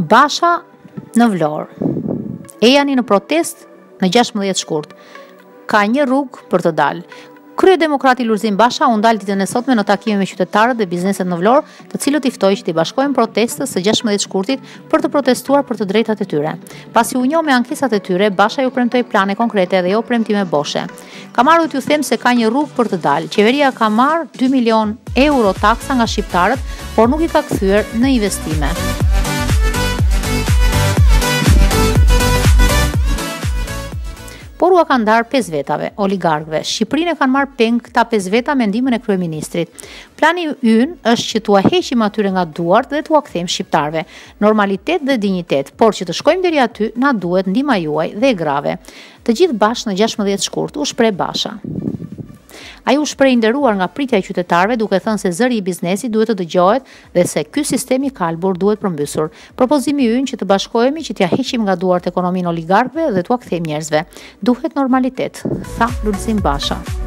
Basha në Vlorë. Ejani në protest në 16 shkurt. Ka një rrugë për të dalë. Kryedemokrati Lulzim Basha u ndal ditën e sotme në takime me qytetarët dhe bizneset në Vlorë, të cilët i ftoi që t'i bashkojnë protestës së 16 shkurtit për të protestuar për të drejtat e tyre. Pasi u njoh me ankesat e tyre, Basha ju premtoi plane konkrete dhe jo premtime boshe. Kam ardhur t'ju them se ka një rrugë për të dalë. Qeveria ka marrë 2 milion euro taksa nga shqiptarët, por nuk i ka kthyer në investime. Por u ka ndarë 5 vetave, oligarkëve. Shqipërinë e kanë marrë peng këta 5 veta me ndihmën e kryeministrit. Plani ynë është që t'ua heqim atyre nga duart dhe t'ua kthejmë shqiptarëve. Normalitet dhe dinjitet, por që të shkojmë deri aty na duhet ndihma juaj dhe e grave. Të gjithë bashkë në 16 shkurt, u shpreh Basha. Ai u shpreh i nderuar nga pritja e qytetarëve, duke thënë se zëri i biznesit duhet të dëgjohet dhe se ky sistem i kalbur duhet përmbysur. Propozimi ynë që të bashkohemi që t'ia heqim nga duart ekonominë oligarkëve dhe t'ua kthejmë njerëzve. Duhet normalitet, tha Lulzim Basha.